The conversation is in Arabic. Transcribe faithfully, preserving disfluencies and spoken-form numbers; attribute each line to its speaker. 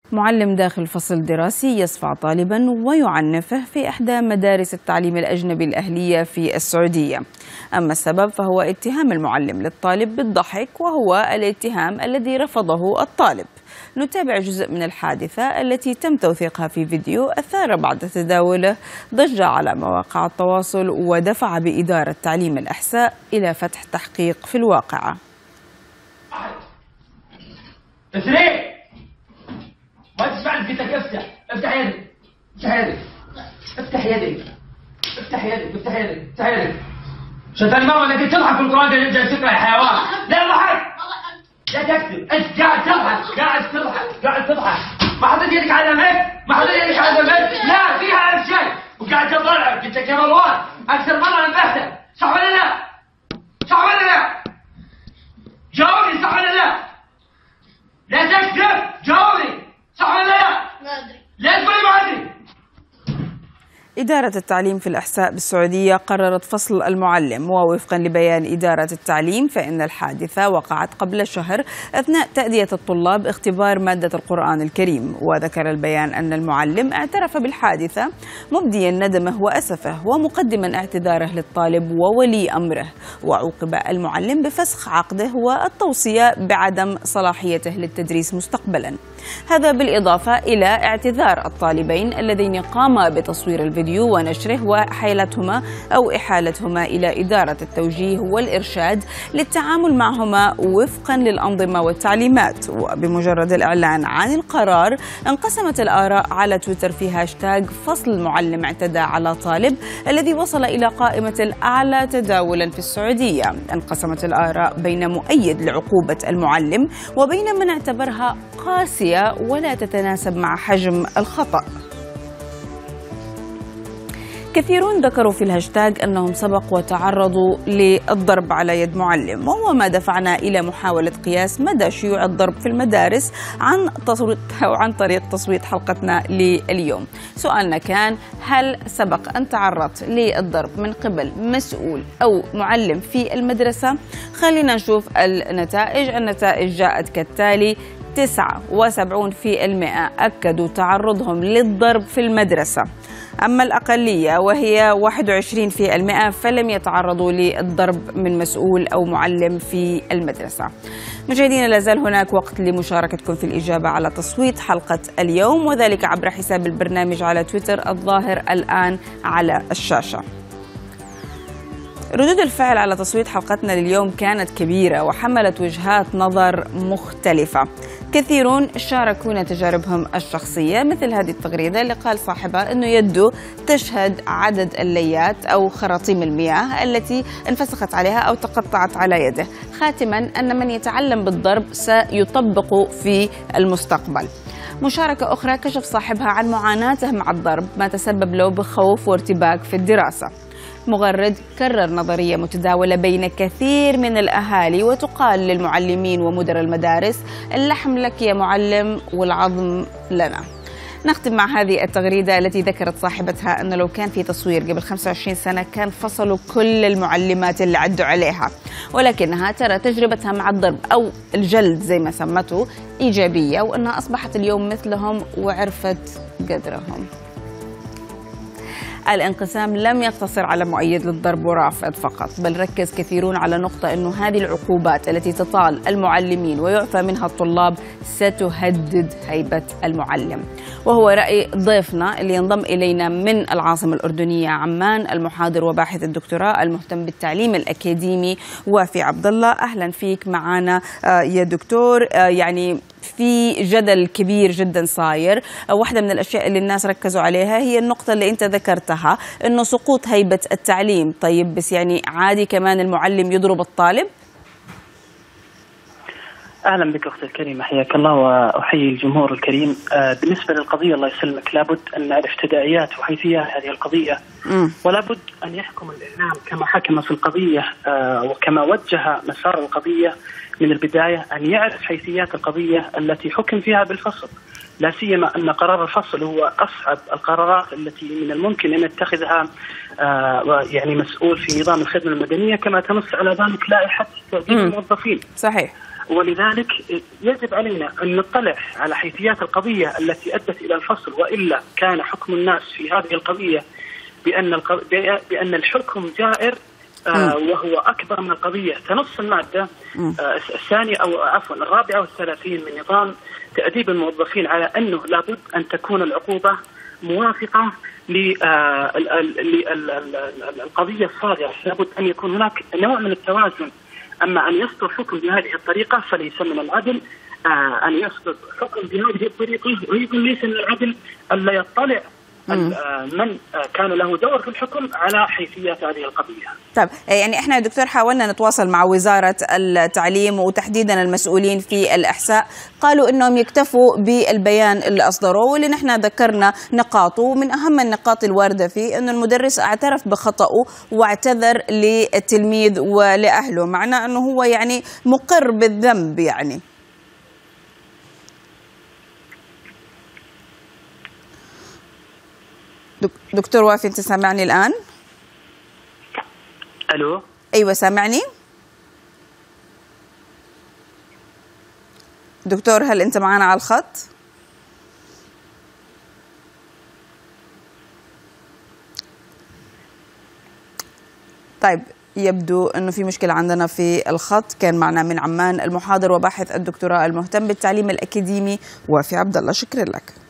Speaker 1: معلم داخل فصل دراسي يصفع طالبا ويعنفه في إحدى مدارس التعليم الأجنبي الأهلية في السعودية. أما السبب فهو اتهام المعلم للطالب بالضحك، وهو الاتهام الذي رفضه الطالب. نتابع جزء من الحادثة التي تم توثيقها في فيديو أثار بعد تداوله ضجة على مواقع التواصل، ودفع بإدارة تعليم الإحساء إلى فتح تحقيق في الواقعة.
Speaker 2: ما تسمعني، قلت لك افتح افتح يدك افتح يدك افتح يدك افتح يدك افتح يدك افتح يدك. شفتني ماما انك تضحك في القرآن جالس تقرا يا حيوان. لا ضحك، لا تكذب، انت قاعد تضحك قاعد تضحك قاعد تضحك. ما حطيت يدك على دمك، ما حطيت يدك على دمك، لا فيها ألف شيء، وقاعد تضرب. قلت لك يا مروان اكثر مرة نبهتك، صح ولا لا؟ صح ولا لا؟ جاوبني صح ولا لا؟ لا تكذب، جاوبني صح ولا لا؟ ما ادري. لا تقولي ما ادري.
Speaker 1: إدارة التعليم في الإحساء بالسعودية قررت فصل المعلم، ووفقا لبيان إدارة التعليم فإن الحادثة وقعت قبل شهر أثناء تأدية الطلاب اختبار مادة القرآن الكريم. وذكر البيان أن المعلم اعترف بالحادثة مبديا ندمه وأسفه، ومقدما اعتذاره للطالب وولي أمره. وعوقب المعلم بفسخ عقده والتوصية بعدم صلاحيته للتدريس مستقبلا. هذا بالإضافة إلى اعتذار الطالبين اللذين قاما بتصوير الفيديو ونشره وحيلتهما أو إحالتهما إلى إدارة التوجيه والإرشاد للتعامل معهما وفقا للأنظمة والتعليمات. وبمجرد الإعلان عن القرار انقسمت الآراء على تويتر في هاشتاغ فصل المعلم اعتدى على طالب، الذي وصل إلى قائمة الأعلى تداولا في السعودية. انقسمت الآراء بين مؤيد لعقوبة المعلم وبين من اعتبرها قاسية ولا تتناسب مع حجم الخطأ. كثيرون ذكروا في الهاشتاج أنهم سبق وتعرضوا للضرب على يد معلم، وهو ما دفعنا إلى محاولة قياس مدى شيوع الضرب في المدارس عن تصويت أو عن طريق تصويت حلقتنا لليوم. سؤالنا كان: هل سبق أن تعرضت للضرب من قبل مسؤول أو معلم في المدرسة؟ خلينا نشوف النتائج. النتائج جاءت كالتالي: تسعة وسبعين بالمئة أكدوا تعرضهم للضرب في المدرسة، أما الأقلية وهي واحد وعشرين بالمئة فلم يتعرضوا للضرب من مسؤول أو معلم في المدرسة. مشاهدينا، لازال هناك وقت لمشاركتكم في الإجابة على تصويت حلقة اليوم، وذلك عبر حساب البرنامج على تويتر الظاهر الآن على الشاشة. ردود الفعل على تصويت حلقتنا لليوم كانت كبيرة وحملت وجهات نظر مختلفة. كثيرون شاركونا تجاربهم الشخصية، مثل هذه التغريدة اللي قال صاحبها أنه يده تشهد عدد الليات أو خراطيم المياه التي انفسخت عليها أو تقطعت على يده. خاتما أن من يتعلم بالضرب سيطبق في المستقبل. مشاركة أخرى كشف صاحبها عن معاناته مع الضرب، ما تسبب له بخوف وارتباك في الدراسة. مغرد كرر نظرية متداولة بين كثير من الأهالي، وتقال للمعلمين ومدراء المدارس: اللحم لك يا معلم والعظم لنا. نختم مع هذه التغريدة التي ذكرت صاحبتها أن لو كان في تصوير قبل خمسة وعشرين سنة كان فصلوا كل المعلمات اللي عدوا عليها، ولكنها ترى تجربتها مع الضرب أو الجلد زي ما سمته إيجابية، وأنها أصبحت اليوم مثلهم وعرفت قدرهم. الانقسام لم يقتصر على مؤيد للضرب ورافض فقط، بل ركز كثيرون على نقطة أنه هذه العقوبات التي تطال المعلمين ويعفى منها الطلاب ستهدد هيبة المعلم. وهو رأي ضيفنا اللي ينضم إلينا من العاصمة الأردنية عمان، المحاضر وباحث الدكتوراه المهتم بالتعليم الأكاديمي وافي عبد الله. أهلا فيك معنا يا دكتور. يعني في جدل كبير جدا صاير، واحدة من الأشياء اللي الناس ركزوا عليها هي النقطة اللي أنت ذكرتها، إنه سقوط هيبة التعليم. طيب بس يعني عادي كمان المعلم يضرب الطالب؟
Speaker 3: أهلا بك أختي الكريمة، حياك الله وأحيي الجمهور الكريم. بالنسبة للقضية الله يسلمك، لابد أن نعرف تداعيات وحيثيات هذه القضية، م. ولابد أن يحكم الإعلام كما حكم في القضية وكما وجه مسار القضية من البداية، أن يعرف حيثيات القضية التي حكم فيها بالفصل، لا سيما أن قرار الفصل هو أصعب القرارات التي من الممكن أن يتخذها يعني مسؤول في نظام الخدمة المدنية، كما تنص على ذلك لائحة تأديب الموظفين.
Speaker 1: صحيح.
Speaker 3: ولذلك يجب علينا أن نطلع على حيثيات القضية التي أدت إلى الفصل، وإلا كان حكم الناس في هذه القضية بأن الق... بأن الحكم جائر آه وهو أكبر من القضية. تنص المادة آه الثانية أو عفوا الرابعة والثلاثين من نظام تأديب الموظفين على أنه لابد أن تكون العقوبة موافقة للقضية الصادرة، لابد أن يكون هناك نوع من التوازن. أما أن يصدر حكم بهذه الطريقة فليس من العدل، آه أن يصدر حكم بهذه الطريقة أيضا ليس من العدل ألا يطلع من كان له دور في الحكم على حيثيات هذه القضية.
Speaker 1: طيب يعني احنا يا دكتور حاولنا نتواصل مع وزارة التعليم وتحديدا المسؤولين في الإحساء، قالوا انهم يكتفوا بالبيان اللي اصدروه واللي نحن ذكرنا نقاطه، ومن اهم النقاط الواردة فيه انه المدرس اعترف بخطأه واعتذر للتلميذ ولأهله، معناه انه هو يعني مقر بالذنب. يعني دكتور وافي انت سامعني الآن؟
Speaker 3: الو
Speaker 1: ايوه سامعني دكتور، هل انت معنا على الخط؟ طيب يبدو انه في مشكلة عندنا في الخط. كان معنا من عمان المحاضر وباحث الدكتوراه المهتم بالتعليم الأكاديمي وافي عبد الله، شكرا لك.